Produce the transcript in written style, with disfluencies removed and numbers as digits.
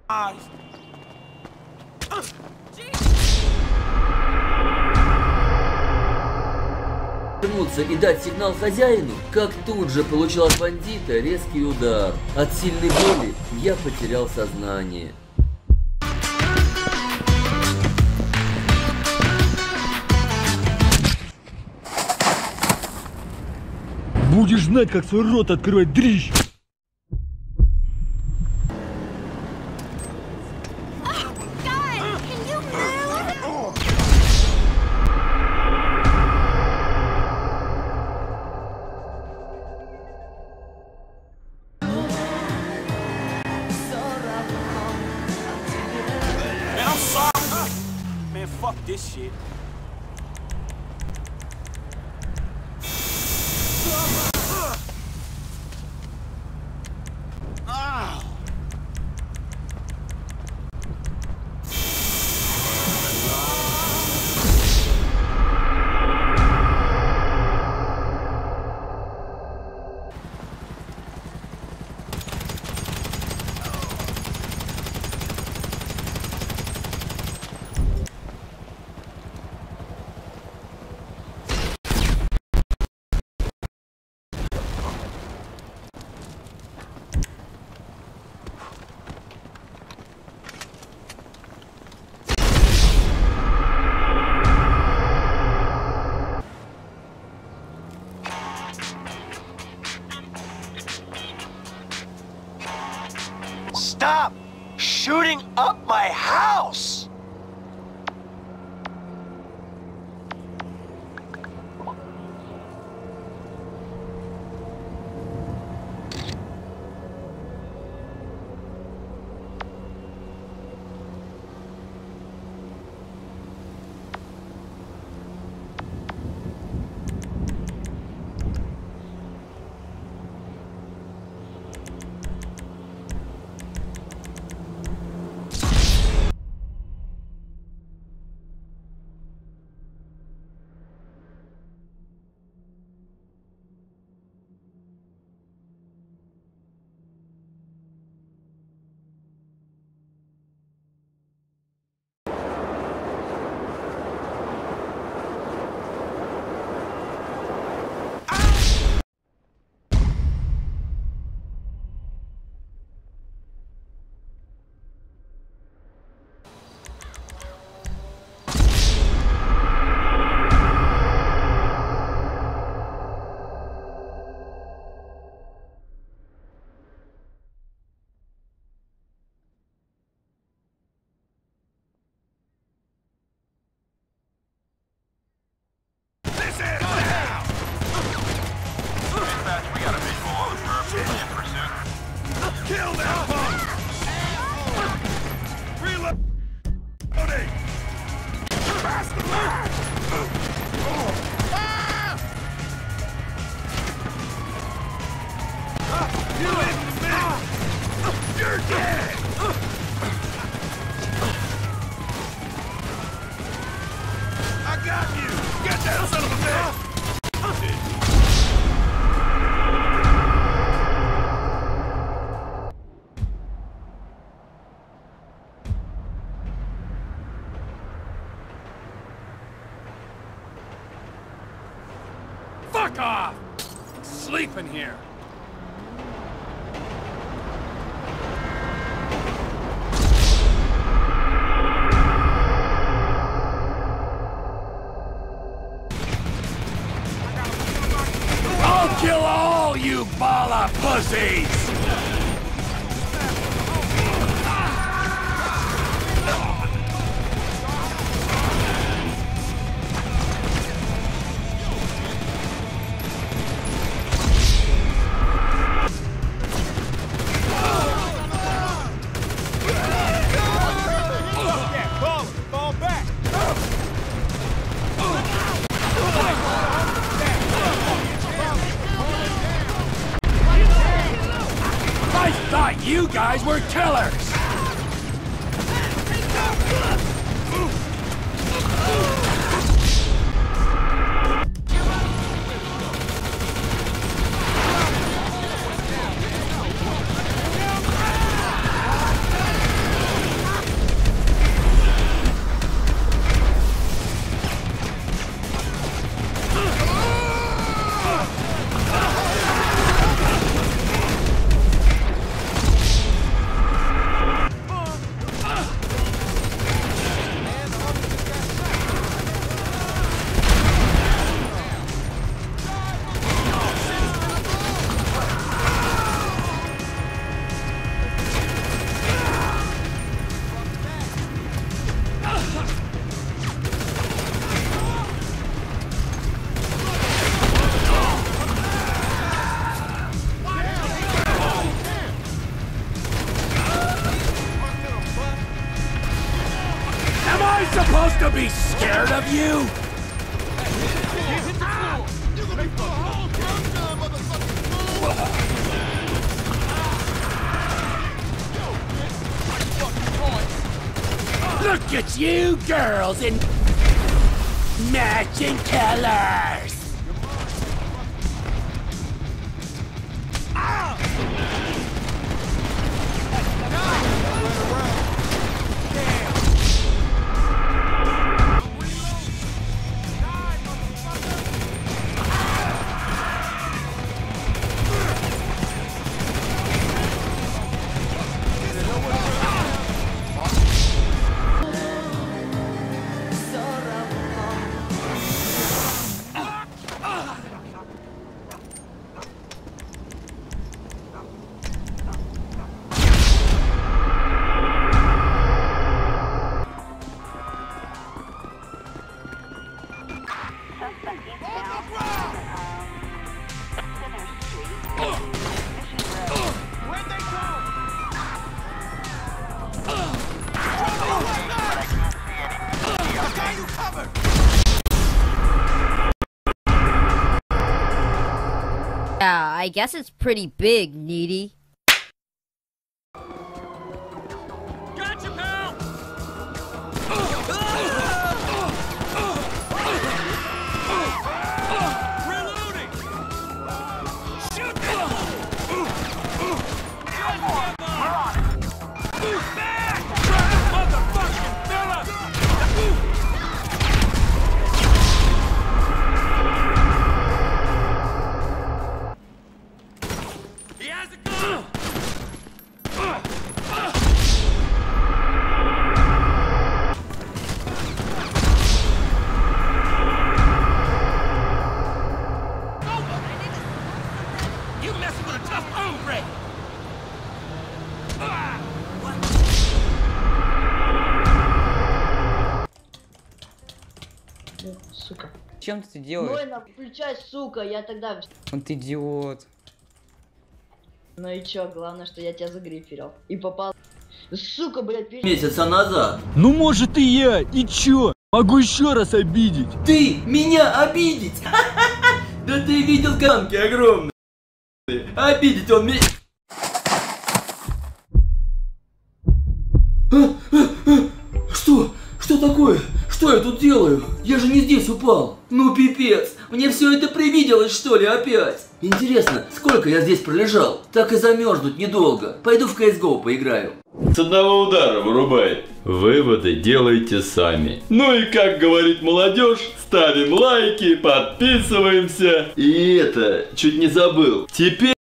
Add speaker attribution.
Speaker 1: Вернуться и дать сигнал хозяину, как тут же получил от бандита резкий удар. От сильной боли я потерял сознание.
Speaker 2: Будешь знать, как свой рот открывать, дрищ!
Speaker 3: Man, fuck this shit.
Speaker 4: Stop shooting up my house!
Speaker 3: Kill that punk! Reloading! Pass the line! You hit me! You're dead! I got you! Get that son of a bitch! Fuck off! Sleep in here. I'll kill all you ball of pussies! You guys were killers! supposed to be scared of you? Look at you girls in matching colors!
Speaker 5: Yeah, I guess it's pretty big, Needy.
Speaker 3: Gotcha, pal! Reloading! Shoot them! Back! Motherfucking fella! He has a gun! You messing with a tough hombre!
Speaker 6: Сука.
Speaker 7: Чем ты делаешь?
Speaker 6: Нойна, включай, сука, я тогда...
Speaker 7: Он ты идиот.
Speaker 6: Ну и чё, главное, что я тебя загриферил. И попал... Сука, блядь,
Speaker 1: Месяца назад.
Speaker 2: Ну может и я, и чё? Могу еще раз обидеть.
Speaker 1: Ты меня обидеть? Да ты видел камки огромные. Обидеть он меня... Что? Что такое? Что я тут делаю? Я же не здесь упал. Ну пипец, мне все это привиделось, что ли, опять? Интересно, сколько я здесь пролежал? Так и замерзнуть недолго. Пойду в CSGO поиграю.
Speaker 8: С одного удара вырубает. Выводы делайте сами. Ну и как говорит молодежь, ставим лайки, подписываемся. И это, чуть не забыл. Теперь